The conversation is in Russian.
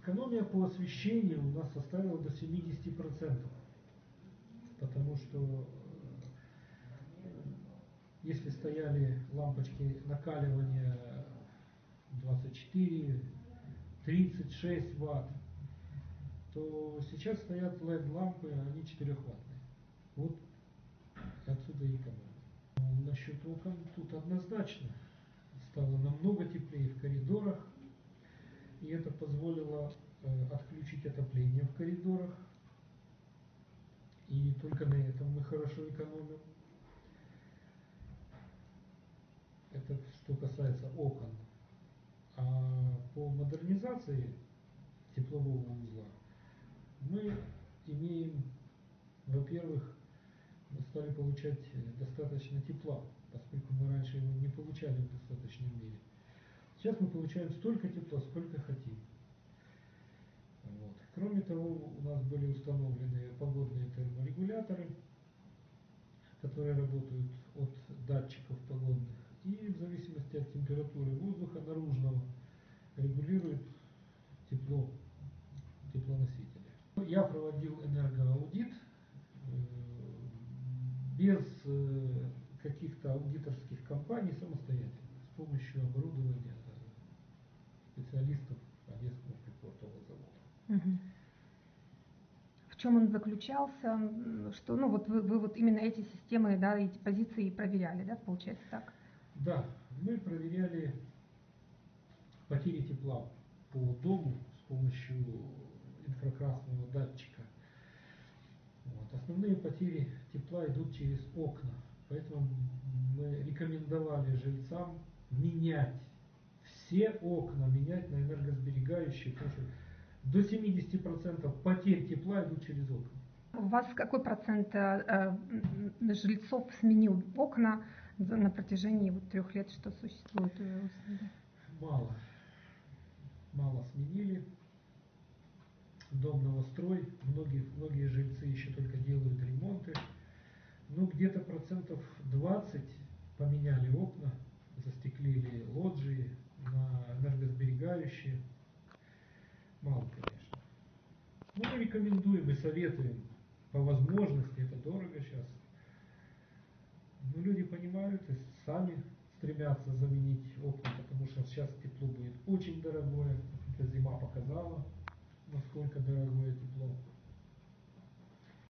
Экономия по освещению у нас составила до 70%, потому что если стояли лампочки накаливания 24, 36 ватт, то сейчас стоят LED-лампы, они 4-ваттные. Вот отсюда и экономия. Насчет окон тут однозначно стало намного теплее в коридорах, и это позволило отключить отопление в коридорах, и только на этом мы хорошо экономим. Это что касается окон. А по модернизации теплового узла мы имеем, во-первых, мы стали получать достаточно тепла, поскольку мы раньше его не получали в достаточной мере. Сейчас мы получаем столько тепла, сколько хотим. Вот. Кроме того, у нас были установлены погодные терморегуляторы, которые работают от датчиков погодных, и в зависимости от температуры воздуха наружного регулируют тепло теплоносителя. Я проводил энергоаудит без каких-то аудиторских компаний самостоятельно, с помощью оборудования специалистов Одесского припортового завода. Угу. В чем он заключался? Что, ну вот вы вот именно эти системы, да, эти позиции проверяли, да, получается так? Да, мы проверяли потери тепла по дому с помощью инфракрасного датчика. Вот. Основные потери тепла идут через окна, поэтому мы рекомендовали жильцам менять все окна, менять на энергосберегающие, потому что до 70% потерь тепла идут через окна. У вас какой процент жильцов сменил окна на протяжении 3 лет, что существует? Мало сменили. Дом новострой, многие жильцы еще только делают ремонты. Ну, где-то 20% поменяли окна, застеклили лоджии на энергосберегающие. Мало, конечно. Но мы рекомендуем и советуем по возможности, это дорого сейчас. Но люди понимают и сами стремятся заменить окна, потому что сейчас тепло будет очень дорогое. Эта зима показала, насколько дорогое тепло.